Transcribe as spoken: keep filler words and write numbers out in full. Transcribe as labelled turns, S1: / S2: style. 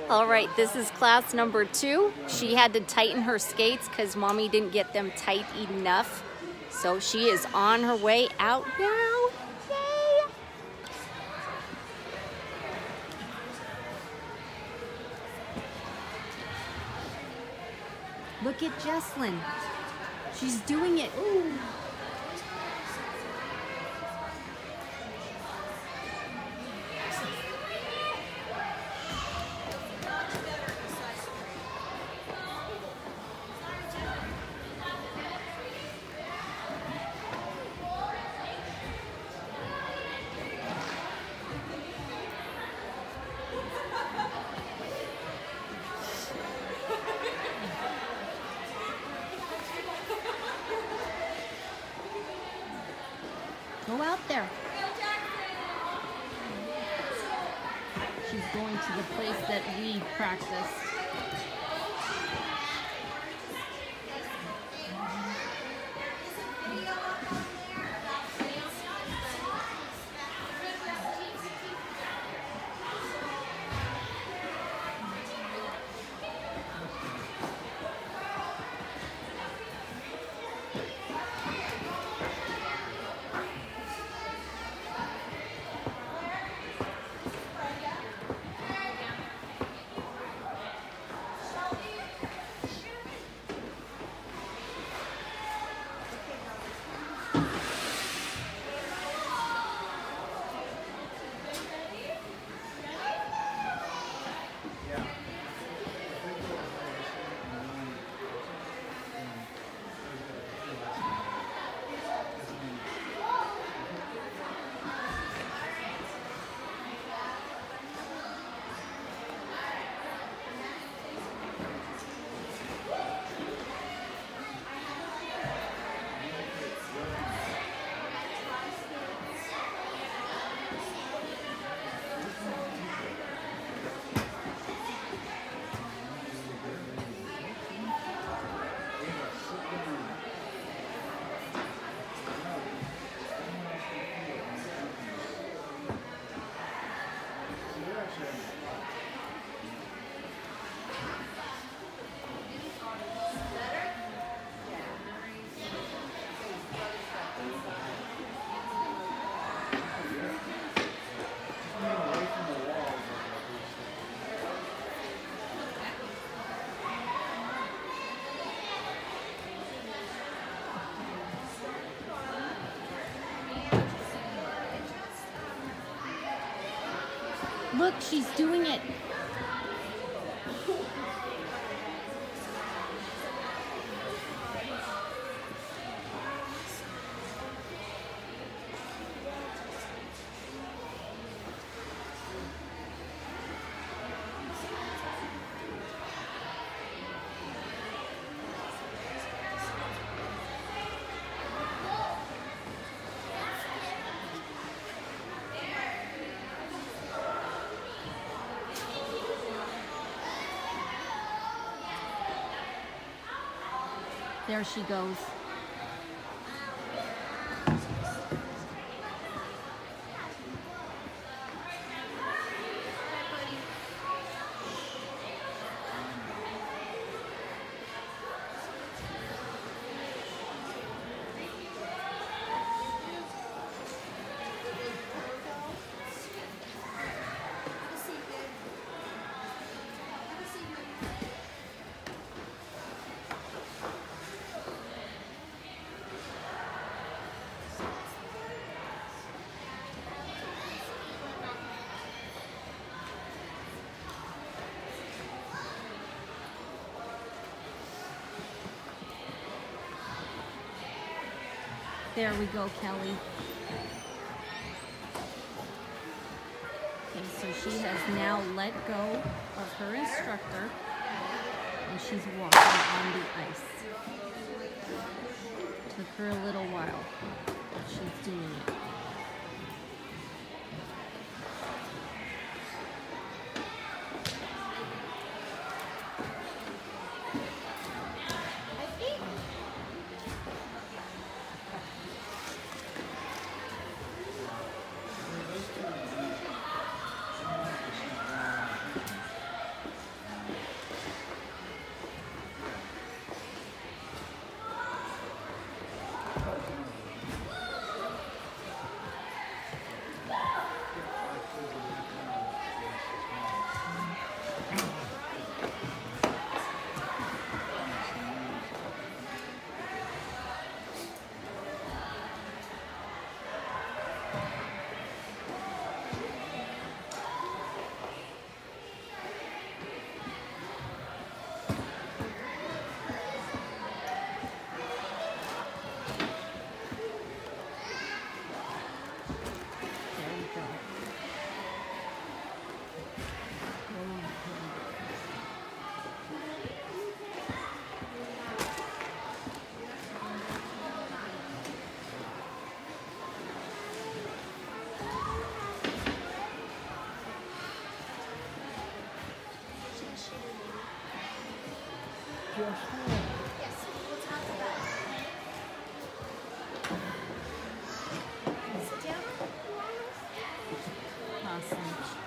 S1: All right, this is class number two. She had to tighten her skates because mommy didn't get them tight enough. So she is on her way out now. Yay! Look at Jesslyn. She's doing it. Ooh. Go out there. She's going to the place that we practice. Look, she's doing it. There she goes. There we go, Kelly. Okay, so she has now let go of her instructor and she's walking on the ice. Took her a little while, but she's doing it. we'll talk about it. Sit down.
S2: Awesome.